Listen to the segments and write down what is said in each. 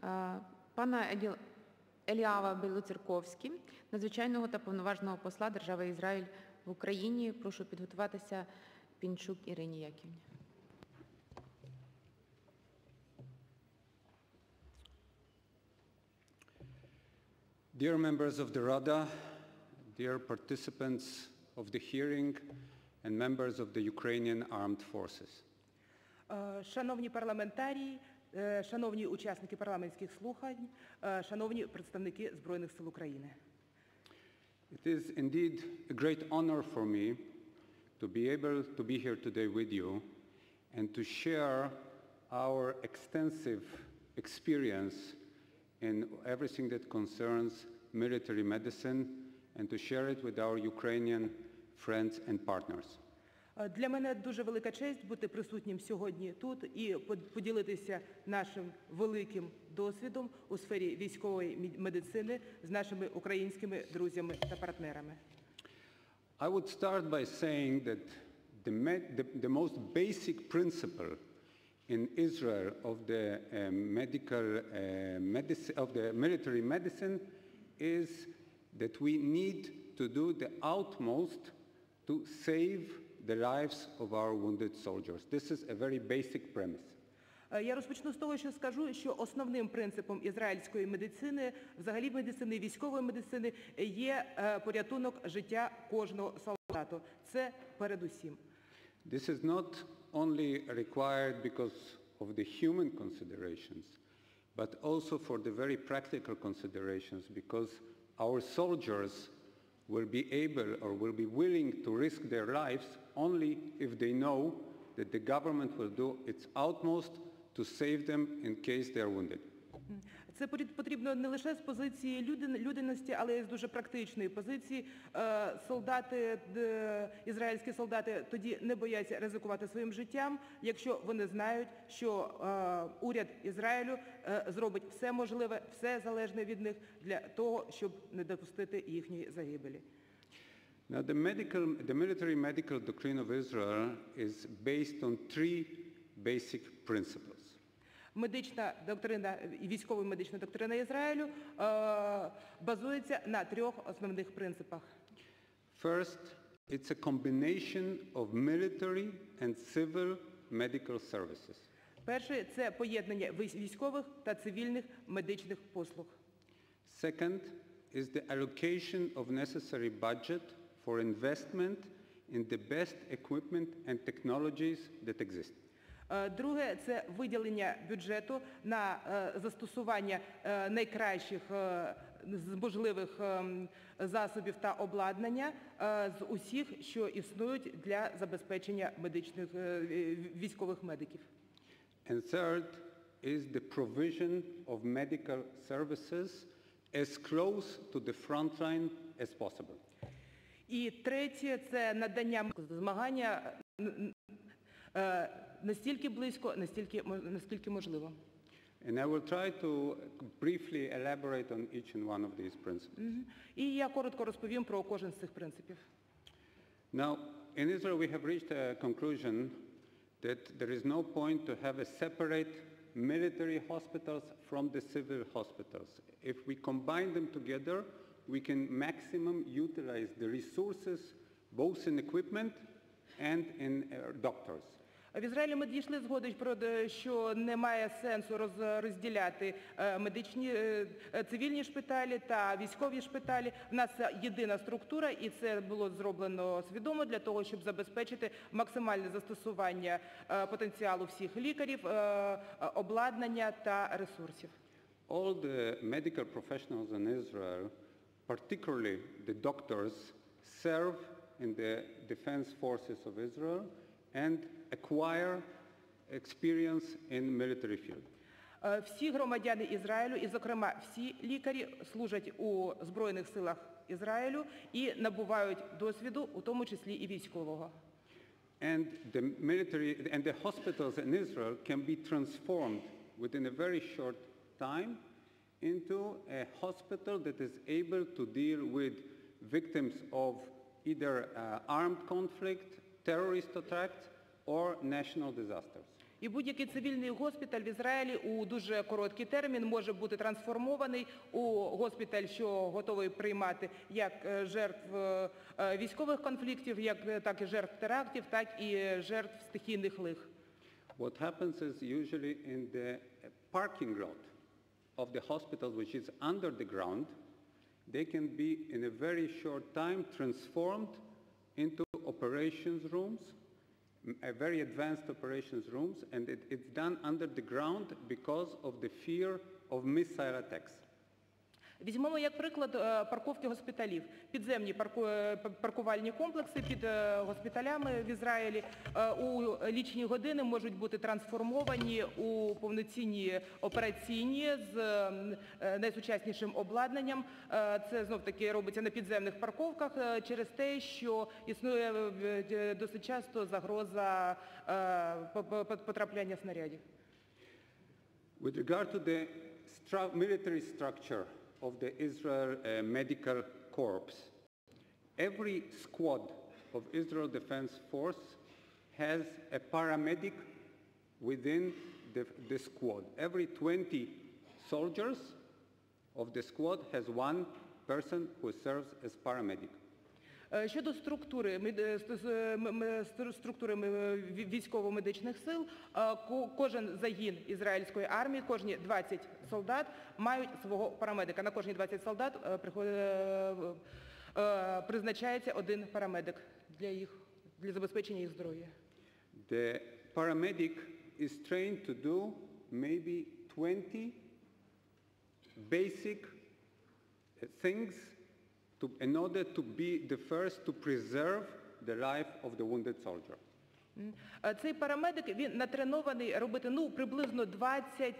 Пана Еліава Білоцерковський, надзвичайного та повноважного посла Держави Ізраїль в Україні. Прошу підготуватися Пінчук Ірині Яківні. Dear members of the Rada, dear participants of the hearing and members of the Ukrainian Armed Forces. Шановні парламентарії, шановні учасники парламентських слухань, шановні представники Збройних сил України. It is indeed a great honor for me to be able to be here today with you and to share our extensive experience in everything that concerns military medicine and to share it with our Ukrainian friends and partners. Для мене дуже велика честь бути присутнім сьогодні тут і поділитися нашим великим досвідом у сфері військової медицини з нашими українськими друзями та партнерами. I would start by saying that the most basic principle in Israel of the military medicine is that we need to do the utmost to save the lives of our wounded soldiers. This is a very basic premise. Я розпочну з того, що скажу, що основним принципом ізраїльської медицини, взагалі медицини, військової медицини, є порятунок життя кожного солдата. Це передусім. This is not only required because of the human considerations, but also for the very practical considerations, because our soldiers will be able or will be willing to risk their lives only if they know that the government will do its utmost to save them in case they are wounded. Це потрібно не лише з позиції людяності, але й з дуже практичної позиції. Солдати, ізраїльські солдати тоді не бояться ризикувати своїм життям, якщо вони знають, що уряд Ізраїлю зробить все можливе, все залежне від них для того, щоб не допустити їхньої загибелі. Now, the military medical doctrine of Israel is based on three basic principles. Медична доктрина і військова медична доктрина Ізраїлю базується на трьох основних принципах. First, it's a combination of military and civil medical services. Перше – це поєднання військових та цивільних медичних послуг. Second is the allocation of necessary budget for investment in the best equipment and technologies that exist. Друге – це виділення бюджету на застосування найкращих можливих засобів та обладнання з усіх, що існують для забезпечення військових медиків. And third is the provision of medical services as close to the front line as possible. І третє – це надання змагання настільки близько, наскільки можливо. And I will try to briefly elaborate on each and one of these principles. І я коротко розповім про кожен з цих принципів. Now, in Israel we have reached a conclusion that there is no point to have a separate military hospitals from the civil hospitals. If we combine them together, we can maximum utilize the resources both in equipment and in doctors. В Ізраїлі ми дійшли згоди, що немає сенсу розділяти цивільні шпиталі та військові шпиталі. В нас єдина структура, і це було зроблено свідомо для того, щоб забезпечити максимальне застосування потенціалу всіх лікарів, обладнання та ресурсів. All the medical professionals in Israel, particularly the doctors, serve in the defense forces of Israel and acquire experience in military field. Всі громадяни Ізраїлю, і, зокрема, всі лікарі служать у Збройних силах Ізраїлю і набувають досвіду, у тому числі і військового. And the hospitals in Israel can be transformed within a very short time into a hospital that is able to deal with victims of either armed conflict, terrorist attacks, or national disasters. І будь-який цивільний госпіталь в Ізраїлі у дуже короткий термін може бути трансформований у госпіталь, що готовий приймати як жертв військових конфліктів, так і жертв терактів, так і жертв стихійних лих. What happens is usually in the parking lot of the hospital, which is under the ground, they can be in a very short time transformed into operations rooms, very advanced operations rooms, and it's done under the ground because of the fear of missile attacks. Візьмемо як приклад парковки госпіталів. Підземні паркувальні комплекси під госпіталями в Ізраїлі у лічені години можуть бути трансформовані у повноцінні операційні з найсучаснішим обладнанням. Це знов-таки робиться на підземних парковках через те, що існує досить часто загроза потрапляння снарядів. With regard to the military structure of the Israel Medical Corps, every squad of Israel Defense Force has a paramedic within the squad. Every 20 soldiers of the squad has one person who serves as paramedic. Щодо структури військово-медичних сил, кожен загін ізраїльської армії, кожні 20 солдат мають свого парамедика. На кожні 20 солдат призначається один парамедик для забезпечення їх здоров'я. The paramedic is trained to do maybe 20 basic things in order to be the first to preserve the life of the wounded soldier. Цей парамедик, він натренований робити приблизно 20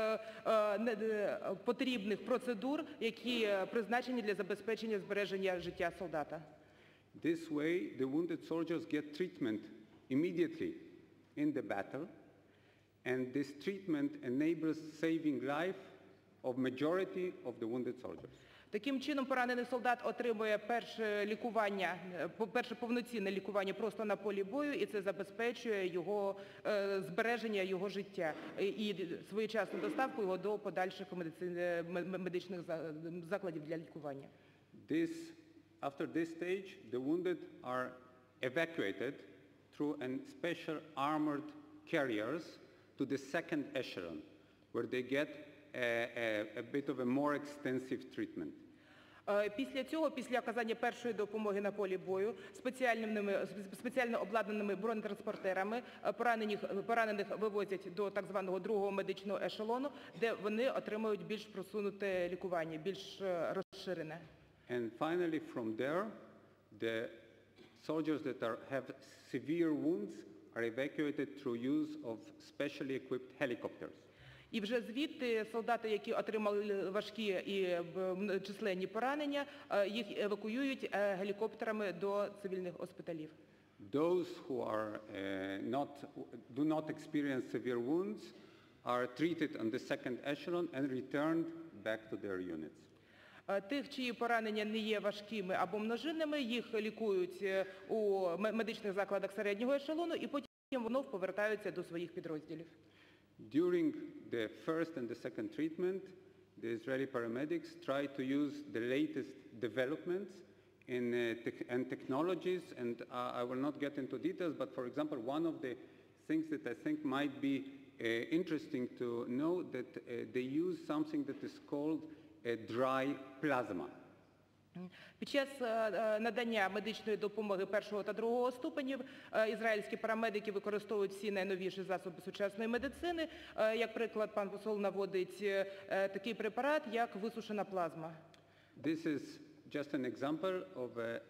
потрібних процедур, які призначені для забезпечення збереження життя солдата. This way, the wounded soldiers get treatment immediately in the battle, and this treatment enables saving life of majority of the wounded soldiers. Таким чином, поранений солдат отримує перше лікування, перше повноцінне лікування просто на полі бою, і це забезпечує його збереження його життя і своєчасну доставку його до подальших медичних закладів для лікування. After this stage, the wounded are evacuated through special armored carriers to the second echelon, where they get a bit of a more extensive treatment. Після цього, після оказання першої допомоги на полі бою, спеціально обладнаними бронетранспортерами поранених вивозять до так званого другого медичного ешелону, де вони отримують більш просунуте лікування, більш розширене. And finally, from there, the soldiers that have severe wounds are evacuated through use of specially equipped helicopters. І вже звідти солдати, які отримали важкі і численні поранення, їх евакуюють гелікоптерами до цивільних госпіталів. Those who do not experience severe wounds are treated on the second echelon and returned back to their units. Тих, чиї поранення не є важкими або множинними, їх лікують у медичних закладах середнього ешелону і потім вновь повертаються до своїх підрозділів. During the first and the second treatment, the Israeli paramedics try to use the latest developments and technologies, and I will not get into details, but for example, one of the things that I think might be interesting to know that they use something that is called a dry plasma. Під час надання медичної допомоги першого та другого ступенів ізраїльські парамедики використовують всі найновіші засоби сучасної медицини. Як приклад, пан посол наводить такий препарат, як висушена плазма. This is just an example of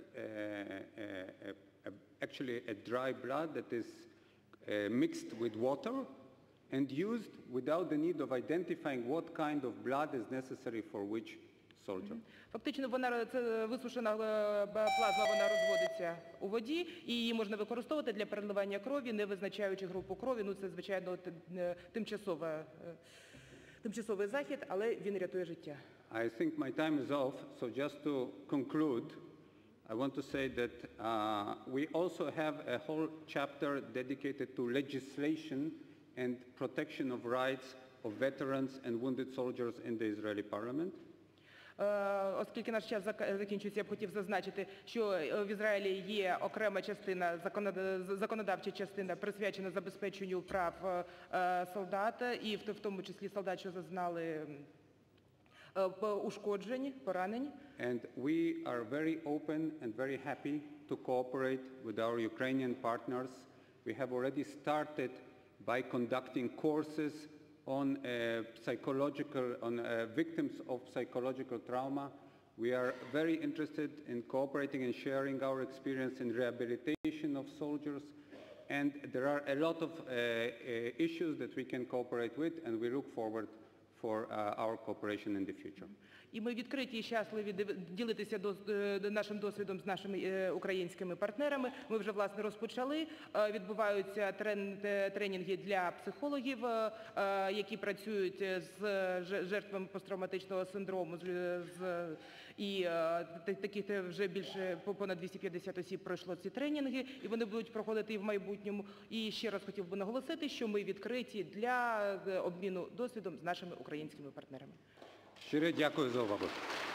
actually a dry blood that is mixed with water and used without the need of identifying what kind of blood is necessary for which soldier. Фактично, це висушена плазма, вона розводиться у воді, і її можна використовувати для переливання крові, не визначаючи групу крові. Це, звичайно, тимчасовий захід, але він рятує життя. I think my time is off, so just to conclude, I want to say that we also have a whole chapter dedicated to legislation and protection of rights of veterans and wounded soldiers in the Israeli parliament. Оскільки наш час закінчується, я б хотів зазначити, що в Ізраїлі є окрема частина, законодавча частина, присвячена забезпеченню прав солдата, і в тому числі солдат, що зазнали ушкоджень, поранень. And we are very open and very happy to cooperate with our Ukrainian partners. We have already started by conducting courses on victims of psychological trauma. We are very interested in cooperating and sharing our experience in rehabilitation of soldiers. And there are a lot of issues that we can cooperate with, and we look forward for our cooperation in the future. І ми відкриті і щасливі ділитися досвідом з нашими українськими партнерами. Ми вже, власне, розпочали. Відбуваються тренінги для психологів, які працюють з жертвами посттравматичного синдрому. І таких вже більше понад 250 осіб пройшло ці тренінги, і вони будуть проходити і в майбутньому. І ще раз хотів би наголосити, що ми відкриті для обміну досвідом з нашими українськими партнерами. Щиро дякую за увагу.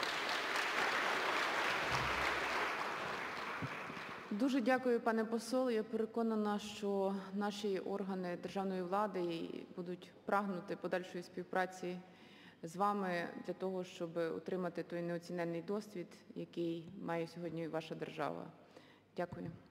Дуже дякую, пане посол. Я переконана, що наші органи державної влади будуть прагнути подальшої співпраці з вами для того, щоб отримати той неоціненний досвід, який має сьогодні ваша держава. Дякую.